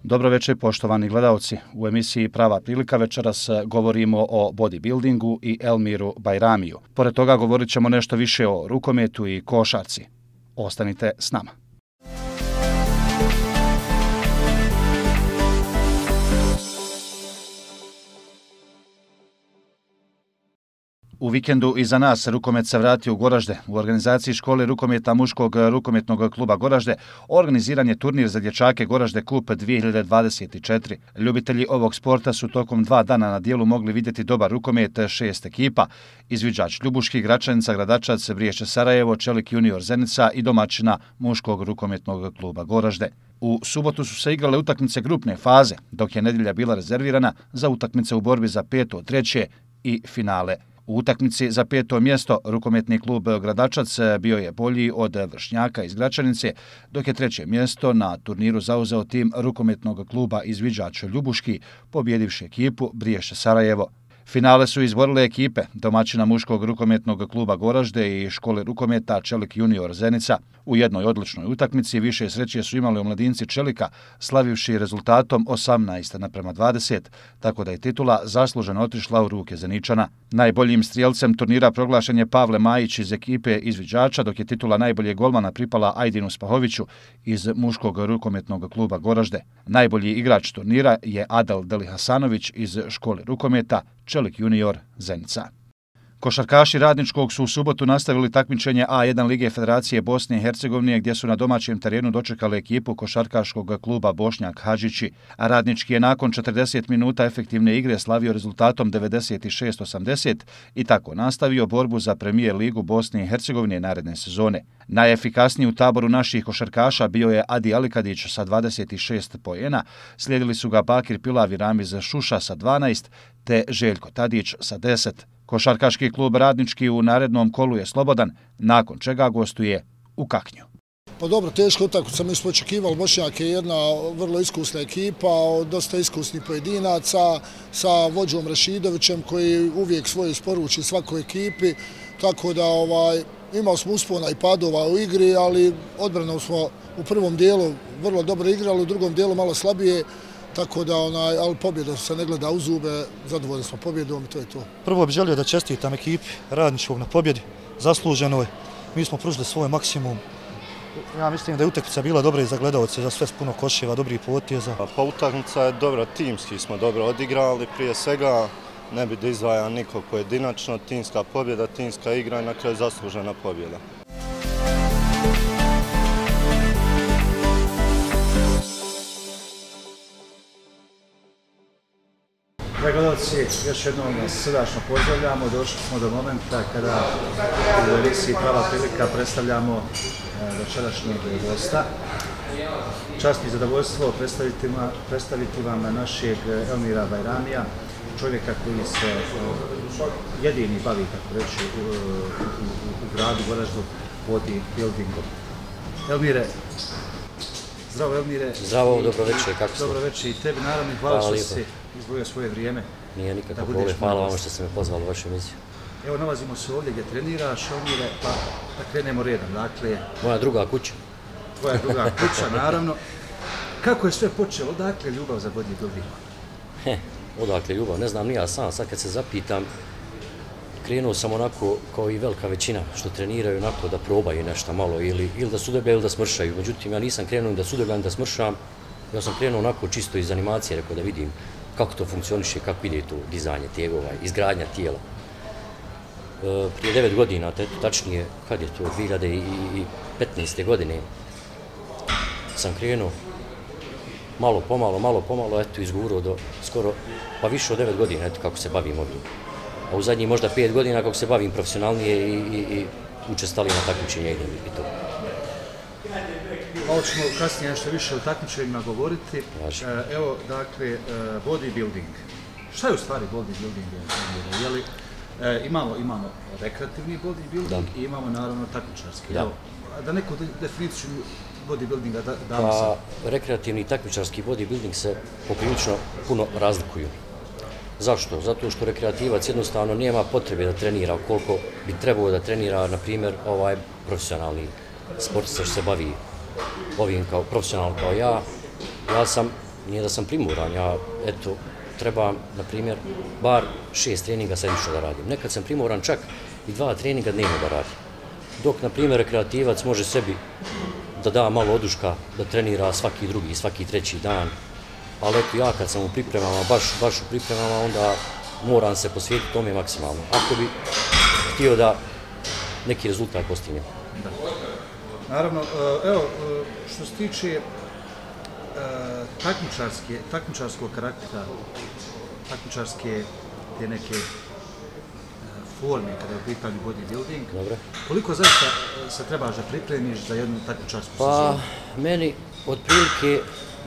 Dobro večer, poštovani gledalci. U emisiji Prava prilika večeras govorimo o bodybuildingu i Elmiru Bajramiju. Pored toga govorit ćemo nešto više o rukometu i košarci. Ostanite s nama. U vikendu iza nas rukomet se vratio u Goražde. U organizaciji škole rukometa muškog rukometnog kluba Goražde organiziran je turnir za dječake Goražde Kup 2024. Ljubitelji ovog sporta su tokom 2 dana na dijelu mogli vidjeti dobar rukomet 6 ekipa. Izviđač Ljubuški, Gračanica, Gradačac, Briješće Sarajevo, Čelik junior Zenica i domaćina muškog rukometnog kluba Goražde. U subotu su se igrale utakmice grupne faze, dok je nedjelja bila rezervirana za utakmice u borbi za 5., 3. i finale. U utakmici za 5. mjesto rukometni klub Gradačac bio je bolji od Vršnjaka iz Gračanice, dok je 3. mjesto na turniru zauzeo tim rukometnog kluba Izviđač Ljubuški, pobjedivši ekipu Briješće Sarajevo. Finale su izborile ekipe domaćina muškog rukometnog kluba Goražde i škole rukometa Čelik junior Zenica. U jednoj odličnoj utakmici više sreće su imali omladinci Čelika, slavivši rezultatom 18:20, tako da je titula zasluženo otišla u ruke Zeničana. Najboljim strijelcem turnira proglašen je Pavle Majić iz ekipe Izviđača, dok je titula najboljeg golmana pripala Ajdinu Spahoviću iz muškog rukometnog kluba Goražde. Najbolji igrač turnira je Adel Delihasanović iz škole rukometa Čelik junior Zenica. Košarkaši Radničkog su u subotu nastavili takmičenje A1 Lige Federacije Bosne i Hercegovine, gdje su na domaćem terenu dočekali ekipu košarkaškog kluba Bošnjak Hadžići. A Radnički je nakon 40 minuta efektivne igre slavio rezultatom 96-80 i tako nastavio borbu za Premijer ligu Bosne i Hercegovine naredne sezone. Najefikasniji u taboru naših košarkaša bio je Adi Alikadić sa 26 poena, slijedili su ga Bakir Pilav i Ramiz Šuša sa 12, te Željko Tadić sa 10. Košarkaški klub Radnički u narednom kolu je slobodan, nakon čega gostuje u Kaknju. Pa dobro, teško utakmica, mi smo očekivali, Bošnjak je jedna vrlo iskusna ekipa, dosta iskusnih pojedinaca, sa vođom Rašidovićem koji uvijek svoje isporuči svakoj ekipi, tako da imali smo uspona i padova u igri, ali odbranom smo u prvom dijelu vrlo dobro igrali, u drugom dijelu malo slabije, tako da, ali pobjeda se ne gleda u zube, zadovoljni smo pobjedom i to je to. Prvo bih želio da čestitam ekipi Radničkog na pobjedi, zasluženoj. Mi smo pružili svoj maksimum. Ja mislim da je utakmica bila dobra i za gledalce, za sve puno koševa, dobrih poteza. Pa utakmica je dobra, timski smo dobro odigrali, prije svega ne bi da izdvaja niko pojedinačno, timska pobjeda, timska igra i na kraju zaslužena pobjeda. Dragi gledalci, još jednom vas srdačno pozdravljamo. Došli smo do momenta kada u emisiji Prava prilika predstavljamo večerašnjeg gosta. Čast i zadovoljstvo predstaviti vam našeg Elmira Bajramija, čovjeka koji se jedini bavi, tako reći, u gradu Goraždu bodybuildingom. Elmire, zdravo Elmire. Zdravo, dobro večer, kako ste? Dobro večer i tebi, naravno, hvala što si izdvojio svoje vrijeme. Nije nikako problem, hvala vam što ste me pozvali u vašu emisiju. Evo, nalazimo se ovdje gdje treniraš, Elmire, pa da krenemo redom. Dakle, moja druga kuća. Tvoja druga kuća, naravno. Kako je sve počelo? Odakle ljubav za bodybuilding? Odakle ljubav, ne znam ni ja sam, sad kad se zapitam, krenuo sam onako kao i velika većina što treniraju onako da probaju nešto malo ili da sudebljaju ili da smršaju. Međutim, ja nisam krenuo da sudebljam, da smršam, ja sam krenuo onako čisto iz animacije, rekao da vidim kako to funkcioniše, kako ide to dizanje tijela, izgradnja tijela. Prije 9 godina, tačnije, kad je to, 2015. godine, sam krenuo malo pomalo, eto, izgurao do skoro, pa više od 9 godina, eto, kako se bavim ovim. A u zadnjih možda 5 godina kako se bavim profesionalnije i učestalije na takmičenja idem i to. Malo ćemo kasnije nešto više o takmičenjima govoriti. Evo, dakle, bodybuilding. Šta je u stvari bodybuilding? Imamo rekreativni bodybuilding i imamo naravno takmičarski. Da neku definiciju bodybuildinga damo se. Pa, rekreativni i takmičarski bodybuilding se poprilično puno razlikuju. Zašto? Zato što rekreativac jednostavno nema potrebe da trenira koliko bi trebao da trenira, na primjer, profesionalni sportista što se bavi ovim kao profesionalno kao ja. Ja sam nije da sam primoran, ja, eto, treba, na primjer, bar 6 treninga sedmično da radim. Nekad sam primoran čak i 2 treninga dnevno da radim. Dok, na primjer, rekreativac može sebi da da malo oduška, da trenira svaki drugi, svaki treći dan. Ali eto, ja kad sam u pripremama, baš u pripremama, onda moram se posvetiti tome maksimalno. Ako bi htio da neki rezultat postignem. Naravno, evo, što se tiče takmičarskog karaktera, takmičarske te neke forme kada je u pitanju bodybuilding, koliko zaista se trebaš da pripremiš za jednu takmičarsku sezonu? Pa, meni, otprilike,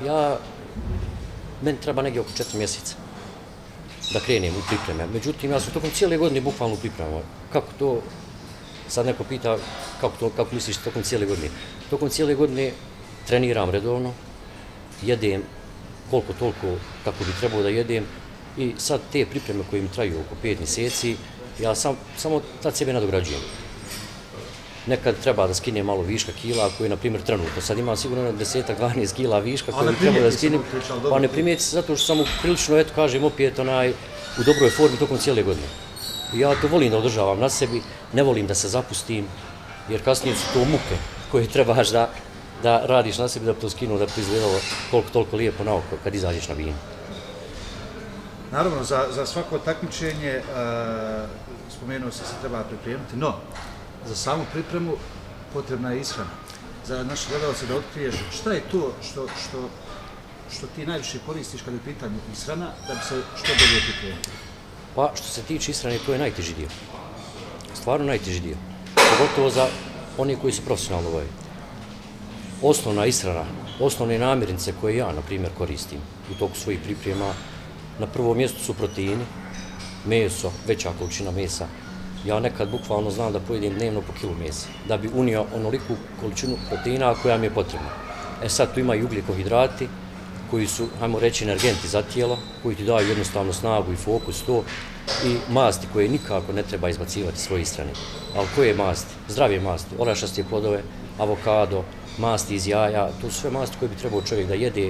meni treba negdje oko 4 mjeseca da krenem u pripreme. Međutim, ja sam tokom cijele godine bukvalno u pripremama. Kako to, sad neko pita, kako misliš tokom cijele godine? Tokom cijele godine treniram redovno, jedem koliko toliko kako bi trebao da jedem i sad te pripreme koje mi traju oko 5 mjeseci, ja samo tad sebe nadograđujem. Nekad treba da skinem malo viška kila, koji je, na primjer, trenutno. Sad imam sigurno 10-12 kila viška koji treba da skinem, pa ne primijeti se zato što sam prilično, eto kažem, opet u dobroj formi tokom cijele godine. Ja to volim da održavam na sebi, ne volim da se zapustim, jer kasnije su to muke koje trebaš da radiš na sebi, da bi to skinuo, da bi to izgledalo toliko lijepo na oko kad izađeš na binu. Naravno, za svako takmičenje, spomenuo se treba pripremiti, no za samu pripremu potrebna je ishrana. Za naše gledalce da otkriješ šta je to što ti najviše koristiš kada je u pitanju ishrana, da bi se što bolje pripremio? Pa, što se tiče ishrane, to je najteži dio. Stvarno najteži dio. Pogotovo za oni koji su profesionalno voje. Osnovna ishrana, osnovne namirnice koje ja, na primjer, koristim u toku svojih priprema, na prvom mjestu su proteini, meso, veća količina mesa. Ja nekad bukvalno znam da pojedem dnevno po kilu mesa, da bi unio onoliku količinu proteina koja mi je potrebna. Sad tu ima i ugljikohidrati, koji su, hajmo reći, energenti za tijelo, koji ti daju jednostavno snagu i fokus to, i masti koje nikako ne treba izbacivati svoje ishrane. Ali koje masti? Zdrave masti, orašaste plodove, avokado, masti iz jaja, to su sve masti koje bi trebao čovjek da jede,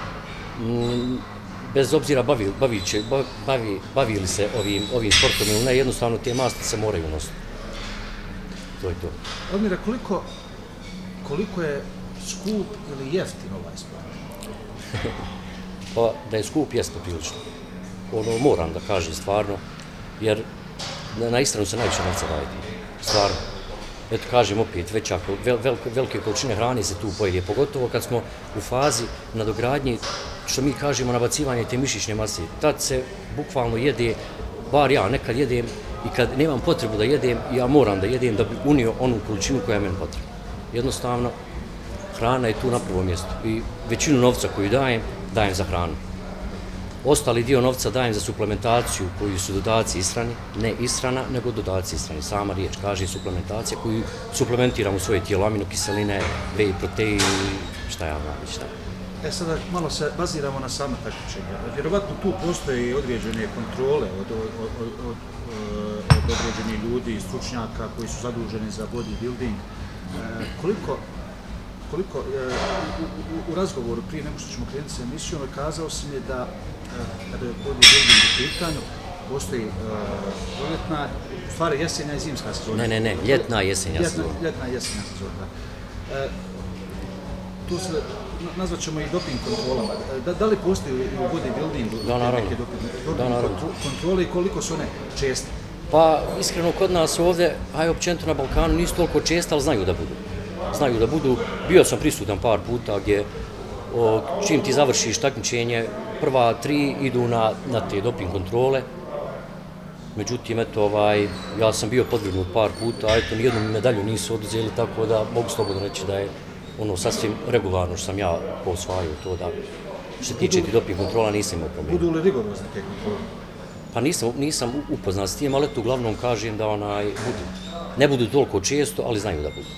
bez obzira bavi li se ovim sportom ili ne, jednostavno te masti se moraju nositi. To je to. Odmira, koliko je skup ili jeftin ovaj sport? Pa da je skup, jeste prilično. Moram da kažem stvarno, jer na ishranu se najviše novca daje. Stvarno. Eto kažem opet, velike količine hrane se tu pojede, pogotovo kad smo u fazi nadogradnje, što mi kažemo nabacivanje te mišićne mase. Tad se bukvalno jede, bar ja nekad jedem, i kad nemam potrebu da jedem, ja moram da jedem da bi unio onu količinu koja je meni potrebna. Jednostavno, hrana je tu na prvom mjestu i većinu novca koju dajem za hranu. Ostali dio novca dajem za suplementaciju koju su dodaci ishrani, ne ishrana, nego dodaci ishrani. Sama riječ kaže suplementacija koju suplementiram u svoje tijelo, aminokiseline, whey protein, šta ja znam već šta. Sada malo se baziramo na sama takmičenja. Vjerovatno tu postoje i određene kontrole od određenih ljudi i stručnjaka koji su zaduženi za bodybuilding. Koliko u razgovoru prije nego što ćemo krenuti sa emisijom, kazao si mi da kada je bodybuilding u pitanju, postoji proljetna, u stvari jesenja i zimska sezona. Ne, ljetna i jesenja sezona. Ljetna i jesenja sezona. Tu se nazvat ćemo i doping kontrolama. Da li postoji u bodybuildingu neke doping kontrole i koliko su one česte? Pa, iskreno, kod nas ovdje, a i općenito na Balkanu, nisu toliko česte, ali znaju da budu. Bio sam prisutan par puta gdje čim ti završiš takmičenje, prva 3 idu na te doping kontrole. Međutim, ja sam bio podvrgnut par puta, a nijednu medalju nisu oduzeli, tako da mogu slobodno reći da je ono sasvim regularno što sam ja posvajao to da što se tiče ti doping kontrola nisam imao problema. Budu li rigorozne te kontrole? Pa nisam upoznat s tim, ali tu uglavnom kažem da ne budu toliko često, ali znaju da budu.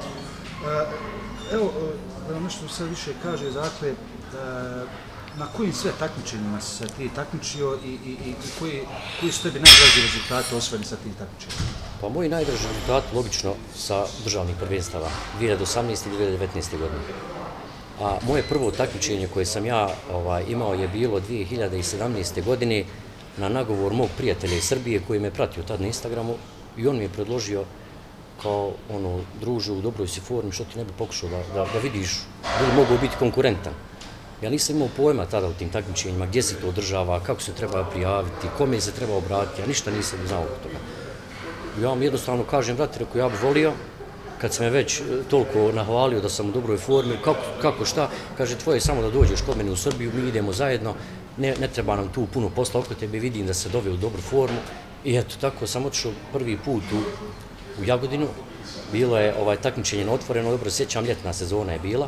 Evo, da nešto sad više kaže, dakle, na kojim sve takmičenjima si se ti takmičio i koji su tebi najdraži rezultati osvojeni sa tim takmičenjima? Pa moji najdraži rezultati, logično, sa državnih prvenstava 2018. i 2019. godine. A moje prvo takmičenje koje sam ja imao je bilo 2017. godine na nagovor mog prijatelja iz Srbije koji me pratio tad na Instagramu i on mi je predložio kao druže, u dobroj si formi, što ti ne bi pokušao da vidiš da li mogu biti konkurentan. Ja nisam imao pojma tada u tim takmičenjima, gdje se to održava, kako se treba prijaviti, kome se treba obratiti, ja ništa nisam znao od toga. Ja vam jednostavno kažem, brate, rekao, ja bih volio, kad sam me već toliko nahvalio da sam u dobroj formi, kako šta, kaže, tvoje je samo da dođeš kod mene u Srbiju, mi idemo zajedno, ne treba nam tu puno posla oko tebe, vidim da se doveo u dobru formu. I eto, tako sam otišao prvi put u Jagodinu, bilo je takmičenje na otvoreno, dobro sjećam, ljetna sezona je bila.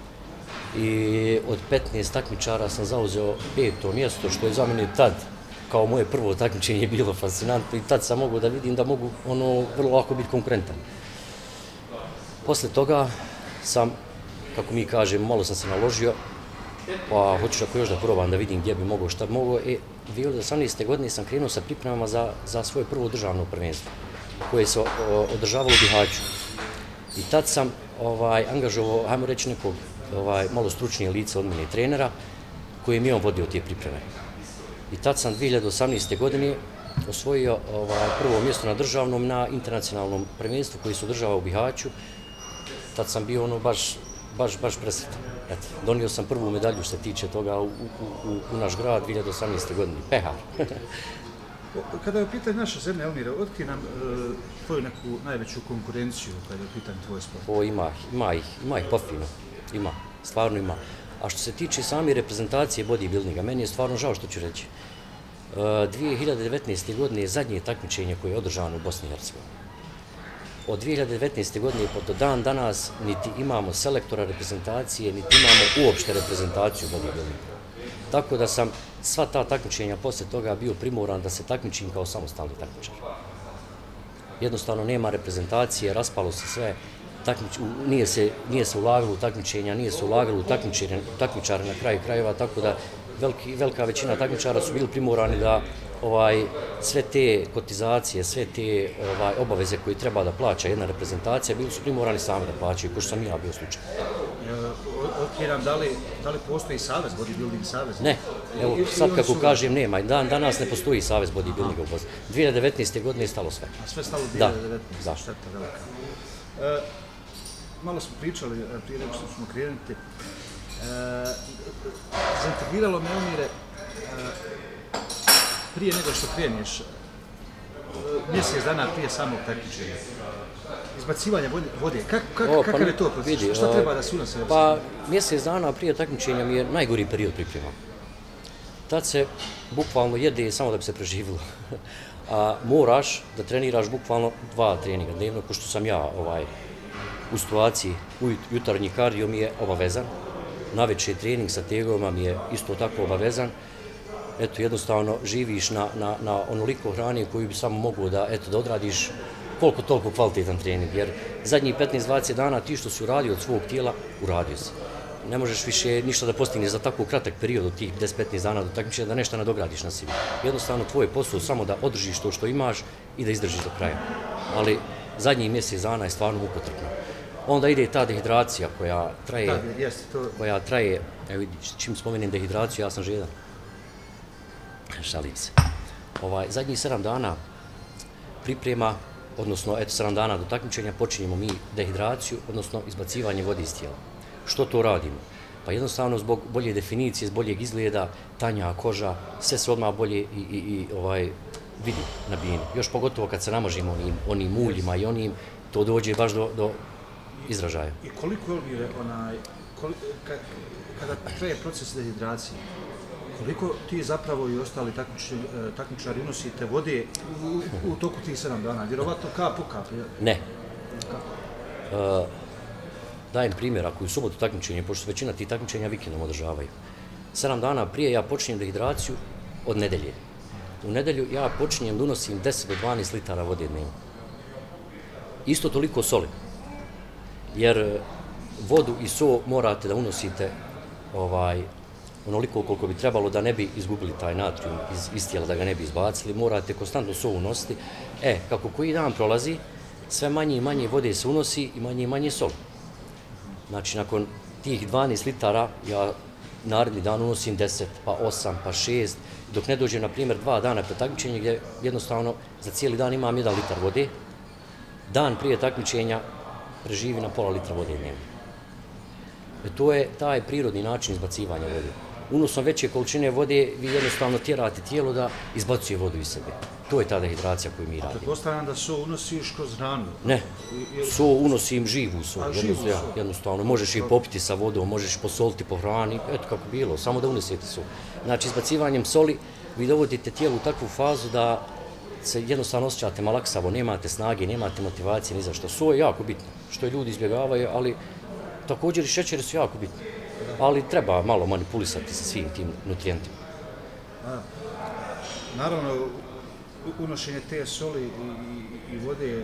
I od 15 takmičara sam zauzeo 5. mjesto, što je za mene tad, kao moje prvo takmičenje, bilo fascinantno i tad sam mogao da vidim da mogu vrlo lako biti konkurentan. Posle toga sam, kako mi kažemo, malo sam se naložio, pa hoću ako još da probam da vidim gdje bi mogao, šta bi mogao. 2018. godine sam krenuo sa pripremama za svoje prvo državno prvenstvo, koje se održavalo u Bihaću. I tad sam angažovao, hajmo reći, nekog malo stručnije lice od mene trenera, koji mi je on vodio te pripreme. I tad sam 2018. godine osvojio prvo mjesto na državnom, na internacionalnom prvenstvu koji se održava u Bihaću. Tad sam bio baš presretan. Donio sam prvu medalju što se tiče toga u naš grad 2018. godine. Pehar. Kada je u pitanju naša zemlja, Elmire, otkrij nam tvoju neku najveću konkurenciju kada je u pitanju tvoj sport? Ima ih pofino. Ima, stvarno ima. A što se tiče same reprezentacije bodybuildinga, meni je stvarno žao što ću reći. 2019. godine je zadnje takmičenje koje je održano u Bosni i Hercegovini. Od 2019. godine do dan danas niti imamo selektora reprezentacije, niti imamo uopšte reprezentaciju bodybuildinga. Tako da sam sva ta takmičenja posle toga bio primoran da se takmičim kao samostalni takmičar. Jednostavno nema reprezentacije, raspalo se sve, nije se ulagalo u takmičenja, nije se ulagalo u takmičare na kraju krajeva, tako da velika većina takmičara su bili primorani da sve te kotizacije, sve te obaveze koje treba da plaća jedna reprezentacija, bili su primorani sami da plaćaju, ko što sam ja bio slučaj. Otkriram, da li postoji savez, bodybuilding savez? Ne, evo sad kako kažem nema, danas ne postoji savez bodybuildinga u Bosni. 2019. godine je stalo sve. A sve stalo 2019. Da. Šteta velika. Malo smo pričali prije nego što smo krenuti. Zaintrigiralo me, Elmire, prije nego što kreneš, mjesec dana prije samog takmičenja, izbacivanje vode, kakav je to proces? Šta treba da se unosi? Pa mjesec dana prije takmičenja mi je najgori period priprema. Tad se bukvalno jede samo da bi se preživilo. A moraš da treniraš bukvalno 2 treninga dnevno, pošto sam ja u situaciji, jutarnji kardio mi je obavezan, navečer trening sa tegovima mi je isto tako obavezan. Eto, jednostavno živiš na onoliko hrane koju bi samo mogao da odradiš koliko toliko kvalitetan trening, jer zadnjih 15-20 dana ti što si uradio od svog tijela, uradio si. Ne možeš više ništa da postigneš za tako kratak period od tih 10-15 dana do takmičenja da nešto nadogradiš na sebi. Jednostavno tvoj posao samo da održiš to što imaš i da izdržiš do kraja. Ali zadnjih mjesec dana je stvarno mukotrpno. Onda ide ta dehidracija koja traje, evo vidi, čim spomenem dehidraciju, ja sam žedan. Šalim se. Zadnjih 7 dana priprema, odnosno 7 dana do takmičenja počinjemo mi dehidraciju, odnosno izbacivanje vode iz tijela. Što to radimo? Pa jednostavno zbog bolje definicije, zbog boljeg izgleda, tanja koža, sve se odmah bolje i vidi na bini. Još pogotovo kad se namažimo onim uljima i onim, to dođe baš do izražaja. I koliko je kada traje proces dehidracije, koliko ti zapravo i ostali takmičari unosite vode u toku tih 7 dana? Vjerovatno kap po kap? Ne. Dajem primjer, ako je u subotu takmičenje, pošto većina tih takmičenja vikendom održavaju. 7 dana prije ja počinjem dehidraciju od nedelje. U nedelju ja počinjem da unosim 10 do 12 litara vode dnevno. Isto toliko soli. Jer vodu i so morate da unosite onoliko koliko bi trebalo da ne bi izgubili taj natrium iz tijela, da ga ne bi izbacili, morate konstantno so unositi. Kako koji dan prolazi, sve manje i manje vode se unosi i manje soli. Znači, nakon tih 12 litara ja naredni dan unosim 10, pa 8, pa 6, dok ne dođem, na primjer, 2 dana pre takmičenja gdje jednostavno za cijeli dan imam 1 litar vode, dan prije takmičenja preživi na pola litra vode dnevno. To je taj prirodni način izbacivanja vode. Unosom veće količine vode vi jednostavno tjerate tijelo da izbacuje vodu iz sebe. To je ta dehidracija koju mi radimo. Pretpostavljam da so unosiš kroz hranu? Ne, so unosim živu so. Jednostavno, možeš i popiti sa vodom, možeš posoliti po hrani, eto kako bilo, samo da unesete so. Znači, izbacivanjem soli vi dovodite tijelo u takvu fazu da se jednostavno osjećate malaksavo, nemate snage, nemate motivacije ni za što. So je jako bitno, što je ljudi izbjegavaju, ali također i šećeri su jako bitni. Ali treba malo manipulisati sa svim tim nutrijentima. Naravno, unošenje te soli i vode,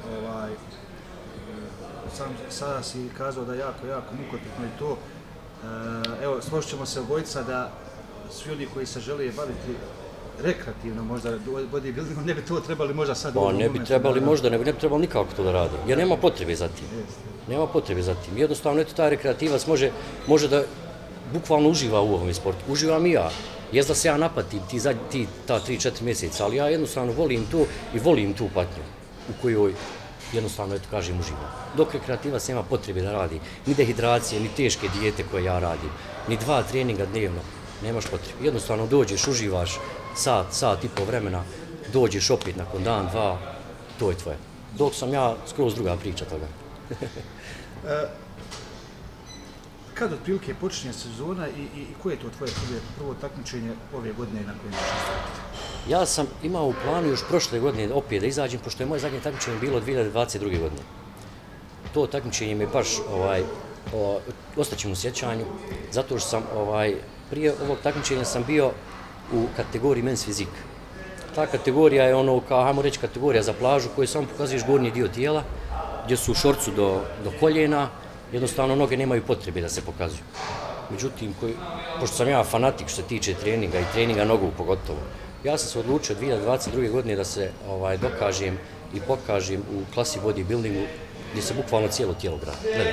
sada si kazao da je jako mukotrpno i to. Evo, složit ćemo se obojica da svi ljudi koji se žele baviti rekreativno možda bodybuildingom, ne bi to trebali možda sad... Pa ne bi trebali možda, ne bi trebali nikako to da radi, jer nema potrebe za tim. Nema potrebe za tim. Jednostavno, eto, taj rekreativac može da bukvalno uživa u ovom sportu. Uživam i ja. Jest da se ja napatim ta 3-4 mjeseca, ali ja jednostavno volim to i volim tu patnju u kojoj jednostavno, eto kažem, uživam. Dok rekreativac nema potrebe da radi ni dehidracije, ni teške dijete koje ja radim, ni 2 treninga dnevno, nemaš potrebe. Jednostavno dođeš, uživaš sat i po vremena, dođeš opet nakon dan, 2, to je tvoje. Dok sam ja skroz druga priča toga. Kad otprilike počinje sezona i koje je to tvoje prvo takmičenje ove godine na kojem ćeš nastupiti? Ja sam imao u planu još prošle godine opet da izađem, pošto je moje zadnje takmičenje bilo 2022. godine. To takmičenje mi baš ostaće u sjećanju, zato što sam prije ovog takmičenja sam bio u kategoriji men's fizik. Ta kategorija je ono, kao, hajmo reći, kategorija za plažu koju samo pokazuješ gornji dio tijela, gdje su u šorcu do koljena, jednostavno noge nemaju potrebe da se pokazuju. Međutim, pošto sam ja fanatik što se tiče treninga i treninga nogu pogotovo, ja sam se odlučio 2022. godine da se dokažem i pokažem u klasi bodybuildingu gdje se bukvalno cijelo tijelo gleda.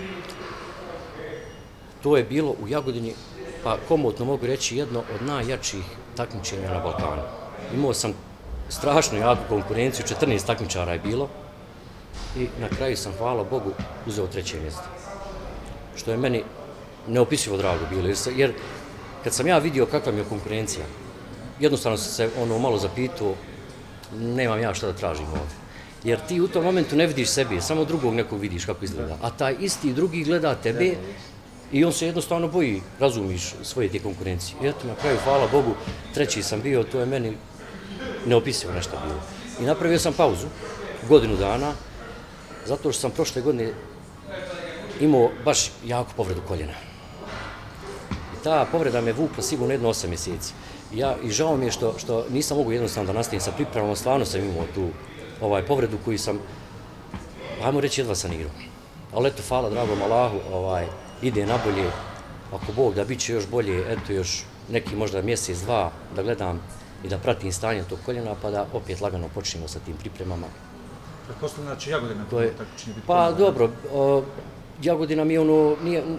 To je bilo u Jagodini, pa komotno mogu reći, jedno od najjačih takmičenja na Balkanu. Imao sam strašno jaku konkurenciju, 14 takmičara je bilo i na kraju sam, hvala Bogu, uzeo 3. mjesto. Što je meni neopisivo drago bilo, jer kad sam ja vidio kakva mi je konkurencija, jednostavno sam se malo zapitao, nemam ja šta da tražim ovdje. Jer ti u tom momentu ne vidiš sebi, samo drugog nekog vidiš kako izgleda. A taj isti drugi gleda tebe i on se jednostavno boji, razumiš, svoje te konkurencije. I eto, na kraju, hvala Bogu, 3. sam bio, to je meni neopisivo nešto bilo. I napravio sam pauzu, godinu dana, zato što sam prošle godine imao baš jako povredu koljena. I ta povreda me vukla sigurno jedno 8 mjeseci. I žao mi je što nisam mogu jednostavno da nastavim sa pripremama, stvarno sam imao tu povredu koju sam, hajmo reći, jedva sanirao. Ali eto, hvala dragom Allahu, ide na bolje, ako Bog da bit će još bolje, eto još neki možda mjesec, 2 da gledam i da pratim stanje tog koljena, pa da opet lagano počnemo sa tim pripremama. Pretpostavljam, znači Jagodina to takmičenje biti? Pa dobro, Jagodina mi ono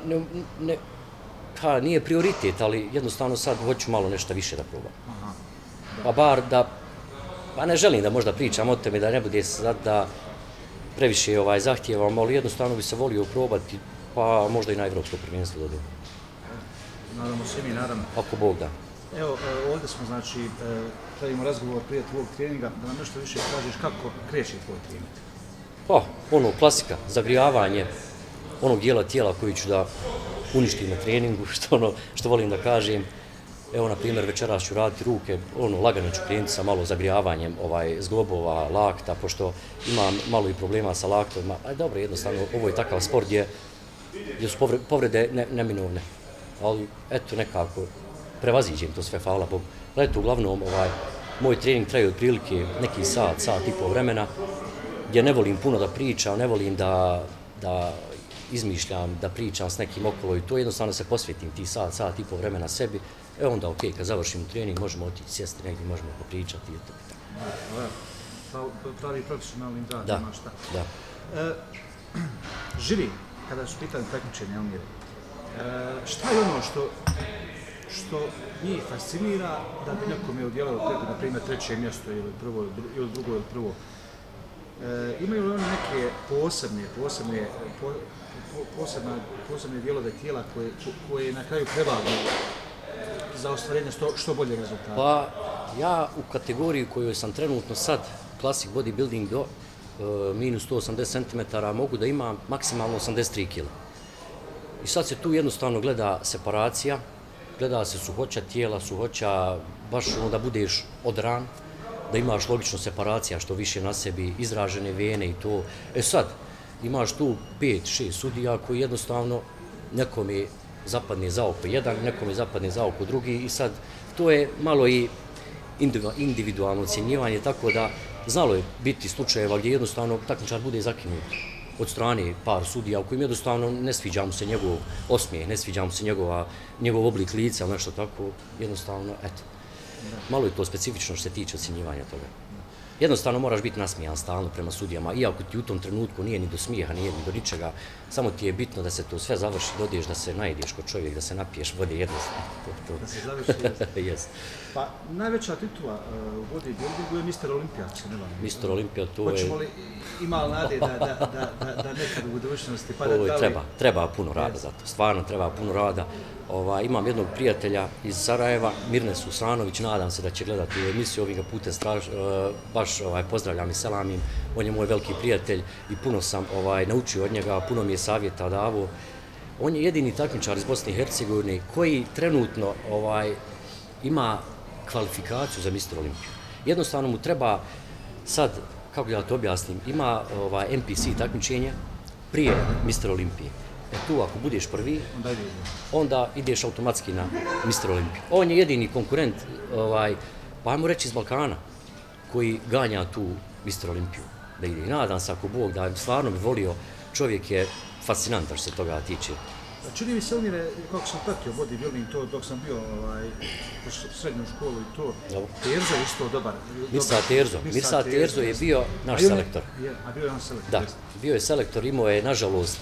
nije prioritet, ali jednostavno sad hoću malo nešto više da probam. Pa bar da, pa ne želim da možda pričam o tome, da ne bude sad da previše zahtjevam, ali jednostavno bi se volio probati, pa možda i na evropsko prvenstvo dodam. Naravno, svi mi, naravno. Ako Bog da. Evo, ovdje smo, znači, pravimo razgovor prije tvojeg treninga, da nam nešto više kažeš kako kreće tvoj trening. Pa, klasika, zagrijavanje onog dijela tijela koji ću da uništim na treningu, što volim da kažem. Evo, na primjer, večeras ću raditi ruke, lagano ću krenuti sa malo zagrijavanjem zglobova, lakta, pošto imam malo i problema sa laktovima. Ali dobro, jednostavno, ovo je takav sport gdje su povrede neminovne. Ali, eto, nekako, prevaziđem to sve, hvala Bogu. Eto, uglavnom, moj trening traje otprilike neki sat i pol vremena, gdje ne volim puno da pričam, ne volim da izmišljam, da pričam s nekim okolo i to jednostavno se posvetim ti sat i pol vremena sebi. Onda, ok, kad završimo trening, možemo otići, sjesti negdje, možemo popričati i tako. Pravi profesionalni rad, da, imaš šta. Da. Živi, kada su pitanje takmičenja, Elmire, Šta je ono što njih fascinira da bi nekome udjelilo preko, na primjer, treće mjesto ili prvo, ili drugo ili prvo? Imaju li oni neke posebne dijelove tijela koje na kraju prevagnu za ostvarenje što bolje rezultata? Pa ja u kategoriji kojoj sam trenutno sad, Classic Bodybuilding do minus 180 cm, mogu da imam maksimalno 83 kg. I sad se tu jednostavno gleda separacija, gleda se suhoća tijela, suhoća baš ono da budeš odran, da imaš logično separacija što više na sebi, izražene vene i to. E sad, imaš tu 5-6 sudija koji jednostavno nekome zapadne za oko jedan, nekome zapadne za oko drugi i sad to je malo i individualno ocjenjivanje, tako da znalo je biti slučajeva gdje jednostavno takmičar bude zakinut od strane par sudija u kojim jednostavno ne sviđa mu se njegov osmijeh, ne sviđa mu se njegov oblik lica ili nešto tako, jednostavno, eto. Malo je to specifično što se tiče ocjenjivanja toga. Jednostavno moraš biti nasmijan stalno prema sudijama, iako ti u tom trenutku nije ni do smijeha, nije ni do ničega, samo ti je bitno da se to sve završi, dodiješ da se najedeš kod čovjek, da se napiješ vode jednostavno. Da se završi, jest. Pa najveća titula u bodybuildingu je Mr. Olimpija, ako se ne varam. Mr. Olimpija, to je... Hoćemo li, ima li nade da nekad u budućnosti... Treba puno rada za to, stvarno treba puno rada. Imam jednog prijatelja iz Sarajeva, Mirne Susanović, nadam se da će gledati u emisiju, ovih ga putem baš pozdravljam i selamim. On je moj veliki prijatelj i puno sam naučio od njega, puno mi je savjeta davo. On je jedini takmičar iz Bosne i Hercegovine koji trenutno ima kvalifikaciju za Mr. Olimpiju. Jednostavno mu treba sad, kako da to objasnim, ima NPC takmičenje prije Mr. Olimpije. Tu ako budeš prvi, onda ideš automatski na Mr. Olimpiju. On je jedini konkurent, pa ajmo reći iz Balkana, koji ganja tu Mr. Olimpiju da ide. I nadam se ako Bog da stvarno bi volio, čovjek je fascinantan što se toga tiče. Čini mi se, Elmire, kako sam pratio bodybuilding, to dok sam bio u srednju školu i to, Terzo je isto dobar. Mirsa Terzo je bio naš selektor. A bio je on selektor? Da, bio je selektor, imao je, nažalost,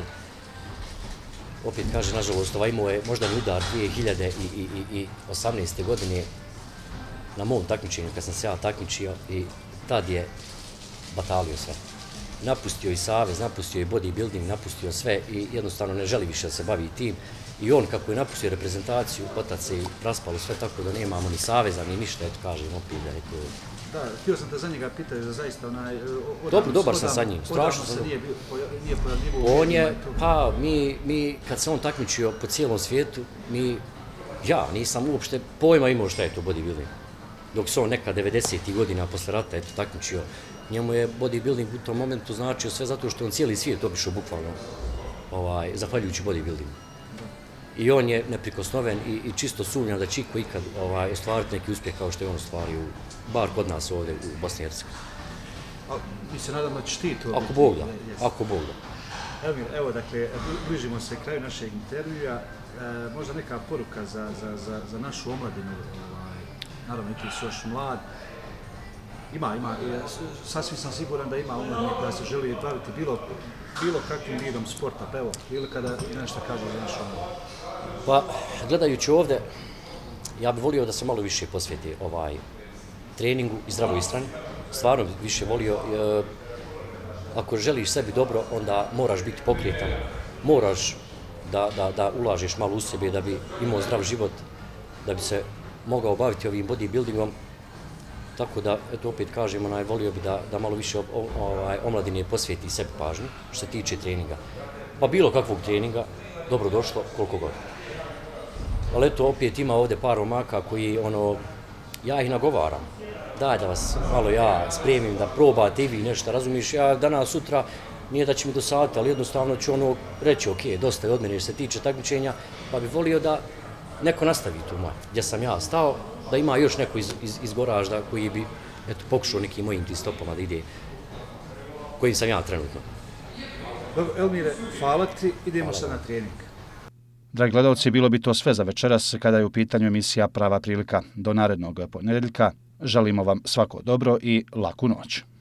opet kaže, nažalost, imao je moždani udar 2018. godine na mom takmičenju, kad sam se ja takmičio i tad je batalio sve. Napustio i savez, napustio i bodybuilding, napustio sve i jednostavno ne želi više da se bavi tim. I on, kako je napustio reprezentaciju, otac se i raspalo sve tako da nemamo ni saveza, ni ništa, eto kažem, opet da je to... Da, htio sam te za njega pitati da zaista dobar sam sa njim, strašno sam. Nije pojavljivo. On je, pa mi kad se on takmičio po cijelom svijetu, ja nisam uopšte pojma imao šta je to bodybuilding. Dok se on neka 90. godina posle rata takmičio, njemu je bodybuilding u tom momentu značio sve zato što on cijeli svijet obišao bukvalno, zahvaljujući bodybuildingu. I on je neprikosnoven i čisto sumnjam da će iko ikad ostvariti neki uspjeh kao što je on ostvario, bar kod nas ovdje u Bosni i Hercegovini. Mi se nadamo da ćeš ti to... Ako Bog da. Elmir, evo, dakle, bližimo se kraju našeg intervjua. Možda neka poruka za našu omladinu, naravno i ti si još mlad. Sasvim sam siguran da ima omladine koja se želi baviti bilo kakvim vidom sporta, pa evo, ili kada nešto kaže za našu omladinu. Pa, gledajući ovdje, ja bih volio da se malo više posvijeti treningu i zdravoj ishrani. Stvarno bih više volio, ako želiš sebi dobro, onda moraš biti pokretan, moraš da ulažeš malo u sebe da bi imao zdrav život, da bi se mogao baviti ovim bodybuildingom. Tako da, eto opet kažem, volio bih da malo više omladine posvijeti sebi pažnju što se tiče treninga. Pa bilo kakvog treninga, dobro došlo, koliko god. Ali eto, opet ima ovdje par omaka koji, ja ih nagovaram. Daj da vas malo ja spremim, da probate i vi nešto, razumiješ, ja danas, sutra, nije da će mi dosaditi, ali jednostavno ću reći, ok, dosta je od mene što se tiče takmičenja, pa bih volio da neko nastavi tu gdje sam ja stao, da ima još neko iz Goražda koji bi pokušao nekim mojim tim stopama da ide, kojim sam ja trenutno. Dobro, Elmire, hvala ti, idemo sad na trening. Dragi gledalci, bilo bi to sve za večeras kada je u pitanju emisija Prava prilika. Do narednog ponedjeljka želimo vam svako dobro i laku noć.